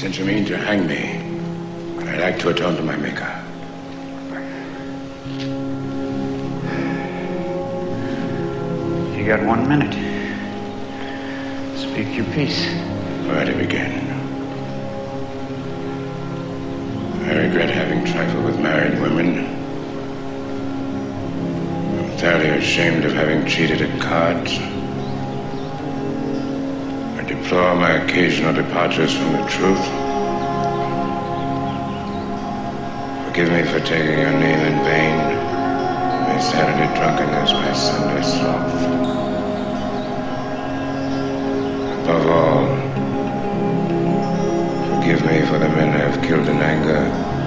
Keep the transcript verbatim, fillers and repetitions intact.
Since you mean to hang me, I'd like to atone to my maker. You got one minute. Speak your piece. Where to begin? I regret having trifled with married women. I'm thoroughly ashamed of having cheated at cards. I deplore my occasional departures from the truth. Forgive me for taking your name in vain. My Saturday drunkenness, my Sunday sloth. Above all, forgive me for the men I have killed in anger